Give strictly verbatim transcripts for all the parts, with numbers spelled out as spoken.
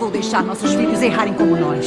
vou deixar nossos filhos errarem como nós.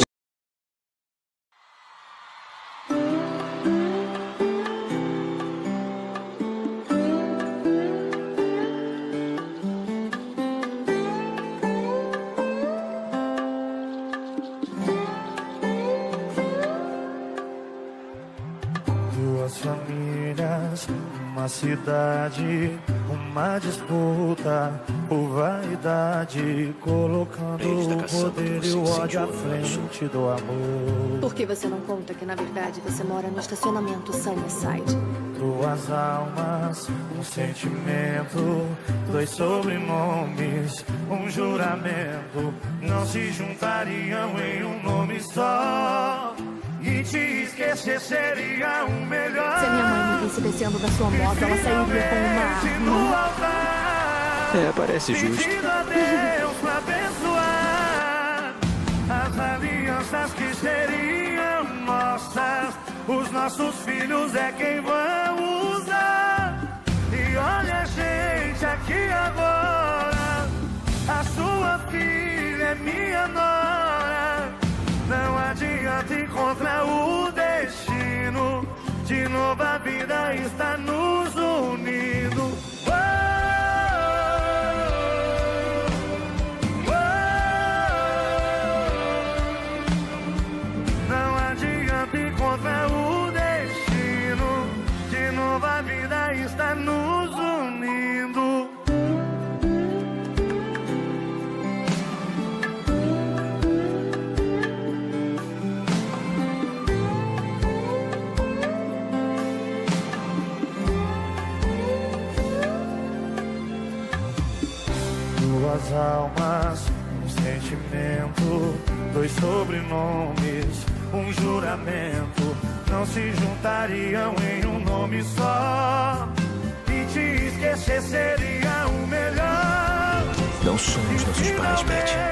Duas famílias, uma cidade, uma disputa por vaidade, colocando o poder e o ódio à frente do amor. Por que você não conta que, na verdade, você mora no estacionamento Sunnyside? Duas almas, um sentimento, dois sobrenomes, um juramento, não se juntariam em um nome só. E te esquecer seria o melhor. Se a minha mãe me visse descendo da sua moto, ela sairia com uma arma. É, parece justo. Pedindo a Deus pra abençoar as alianças que seriam nossas. Os nossos filhos é quem vão usar. E olha a gente aqui agora. A sua filha é minha nora. Não adianta encontrar o destino. De novo a vida está nos unindo. Oh, oh, oh. Não adianta encontrar o destino. De novo a vida está nos unindo. Duas almas, um sentimento, dois sobrenomes, um juramento, não se juntariam em um nome só. E te esquecer seria o melhor. Não somos nossos pais, Betty.